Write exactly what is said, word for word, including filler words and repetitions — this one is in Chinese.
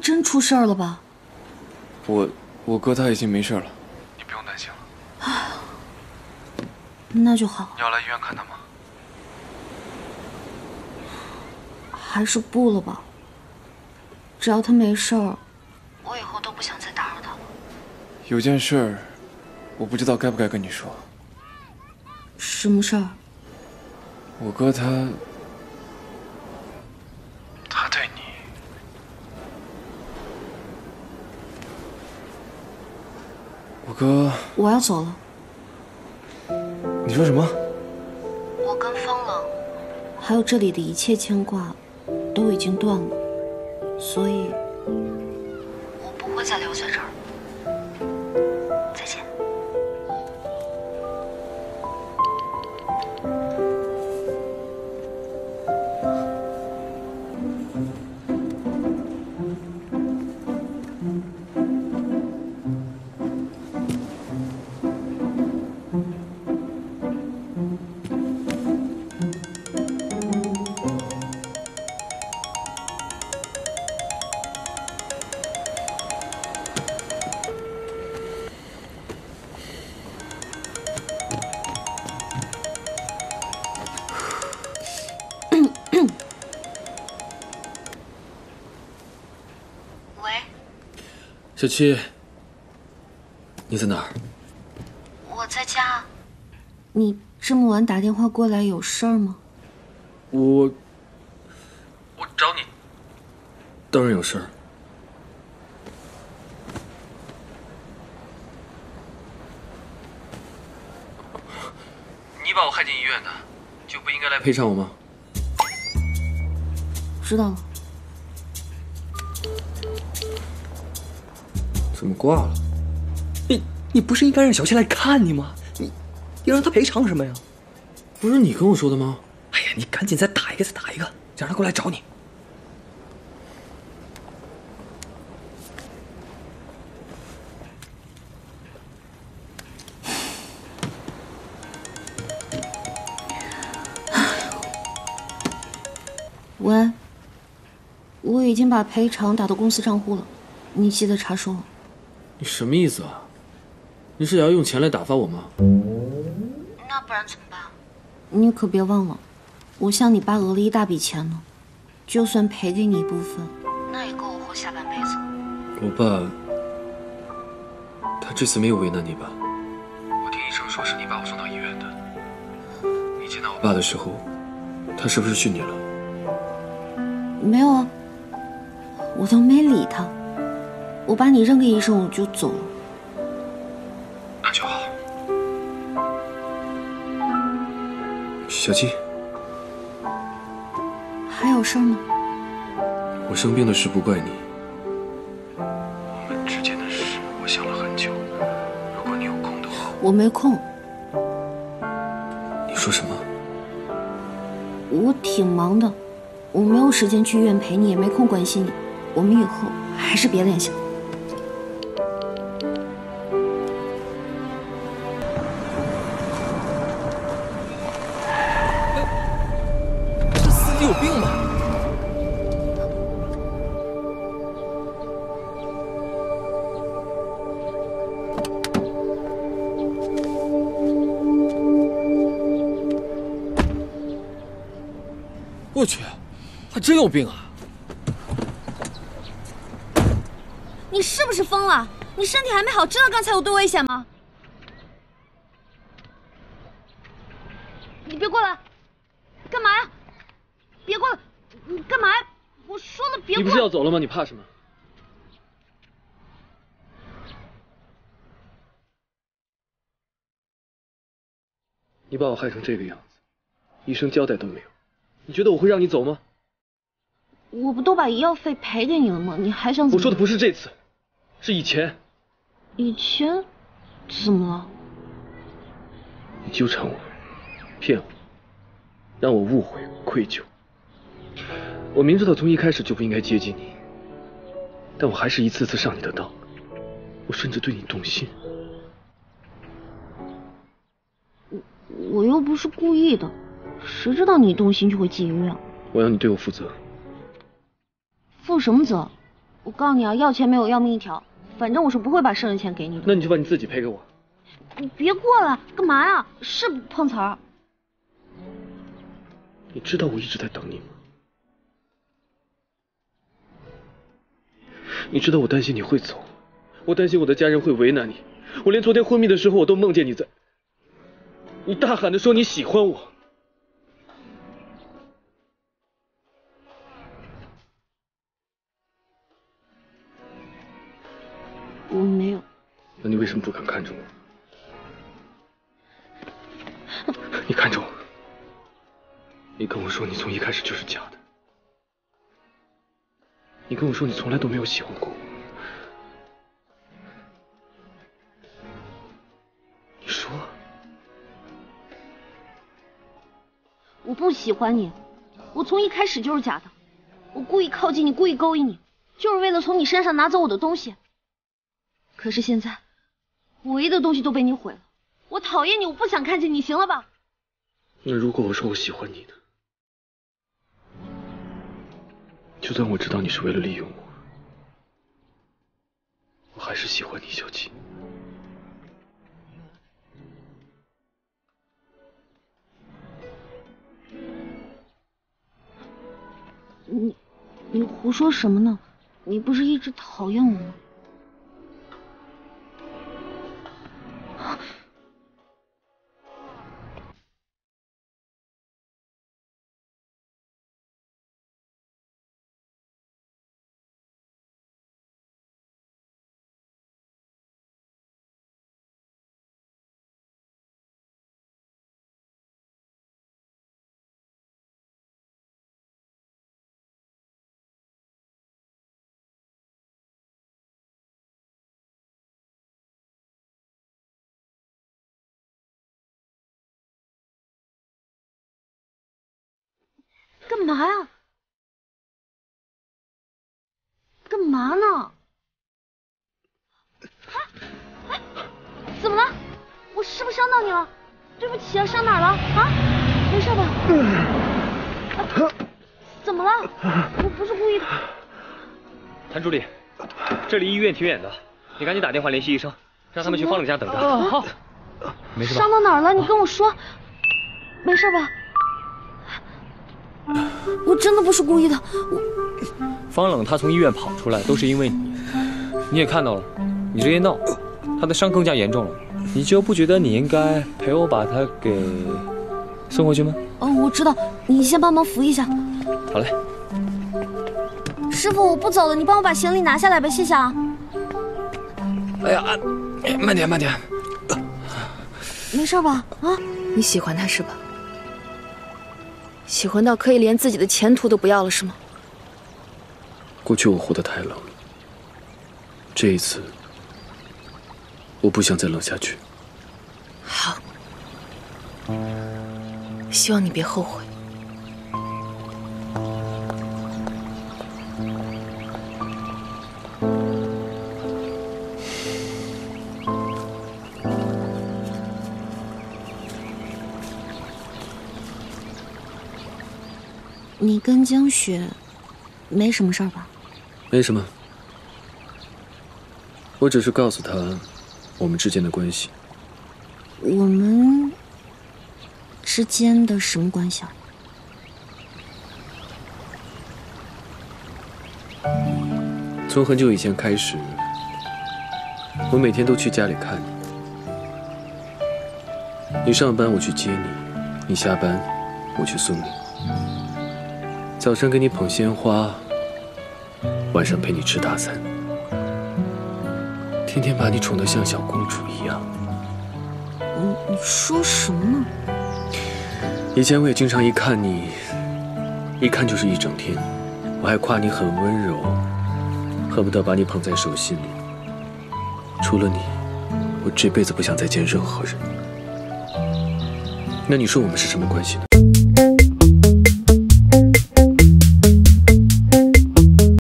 真出事儿了吧？ 我我哥他已经没事了，你不用担心了。 唉，那就好。 你要来医院看他吗？ 还是不了吧。只要他没事儿，我以后都不想再打扰他了。 有件事儿，我不知道该不该跟你说。 什么事儿？ 我哥他，他对你，我哥， 我要走了。 你说什么？ 我跟风了，还有这里的一切牵挂，都已经断了，所以，我不会再留在这儿。再见。 小七，你在哪儿？ 我在家。你这么晚打电话过来有事儿吗？ 我……我找你，当然有事儿。你把我害进医院的，就不应该来赔偿我吗？ 知道了。 怎么挂了？你你不是应该让小七来看你吗？你你让他赔偿什么呀？不是你跟我说的吗？哎呀，你赶紧再打一个，再打一个，让他过来找你。 喂，我已经把赔偿打到公司账户了，你记得查收。 你什么意思啊？你是要用钱来打发我吗？ 那不然怎么办？你可别忘了，我向你爸讹了一大笔钱呢，就算赔给你一部分，那也够我活下半辈子。 我爸，他这次没有为难你吧？我听医生说是你把我送到医院的。你见到我爸的时候，他是不是训你了？ 没有啊，我都没理他。我把你扔给医生，我就走了。 那就好。小七， 还有事吗？ 我生病的事不怪你，我们之间的事我想了很久。如果你有空的话， 我没空。 你说什么？ 我挺忙的，我没有时间去医院陪你，也没空关心你。我们以后还是别联系了。 你有病吧？我去，还真有病啊！ 你是不是疯了？你身体还没好，知道刚才有多危险吗？你别过来！干嘛呀？别过来！你干嘛呀？我说了别过来！ 你不是要走了吗？你怕什么？你把我害成这个样子，医生交代都没有，你觉得我会让你走吗？ 我不都把医药费赔给你了吗？你还想怎么？ 我说的不是这次，是以前。 以前怎么了？ 你纠缠我，骗我，让我误会、愧疚。我明知道从一开始就不应该接近你，但我还是一次次上你的当，我甚至对你动心。 我我又不是故意的，谁知道你动心就会进医院？ 我要你对我负责。 负什么责？ 我告诉你啊，要钱没有要命一条，反正我是不会把剩的钱给你的。 那你就把你自己赔给我。 你别过来，干嘛呀？是碰瓷儿。 你知道我一直在等你吗？你知道我担心你会走，我担心我的家人会为难你，我连昨天昏迷的时候我都梦见你在，你大喊的说你喜欢我。 我没有。 那你为什么不敢看着我？你看着我，你跟我说你从一开始就是假的，你跟我说你从来都没有喜欢过我，你说我不喜欢你，我从一开始就是假的，我故意靠近你，故意勾引你，就是为了从你身上拿走我的东西。可是现在，我唯一的东西都被你毁了，我讨厌你，我不想看见你，行了吧？ 那如果我说我喜欢你呢？就算我知道你是为了利用我，我还是喜欢你，小七。 你你胡说什么呢？你不是一直讨厌我吗？干嘛呀？干嘛呢？哎哎，怎么了？我是不是伤到你了？对不起啊，伤哪儿了？啊，没事吧？啊、怎么了？我不是故意的。 谭助理，这离医院挺远的，你赶紧打电话联系医生，让他们去方冷家等着。 啊、 好，没事吧？ 伤到哪儿了？你跟我说。没事吧？我真的不是故意的。我方冷他从医院跑出来都是因为你，你也看到了，你这一闹，他的伤更加严重了。你就不觉得你应该陪我把他给送回去吗？ 哦，我知道，你先帮忙扶一下。 好嘞。 师傅，我不走了，你帮我把行李拿下来吧，谢谢啊。 哎呀，慢点慢点。 没事吧？啊？ 你喜欢他是吧？喜欢到可以连自己的前途都不要了是吗？ 过去我活得太冷了，这一次我不想再冷下去。 好，希望你别后悔。你跟江雪没什么事儿吧？ 没什么，我只是告诉他我们之间的关系。 我们之间的什么关系啊？ 从很久以前开始，我每天都去家里看你。你上班我去接你，你下班我去送你。早上给你捧鲜花，晚上陪你吃大餐，天天把你宠得像小公主一样。 你你说什么呢？ 以前我也经常一看你，一看就是一整天，我还夸你很温柔，恨不得把你捧在手心里。除了你，我这辈子不想再见任何人。那你说我们是什么关系呢？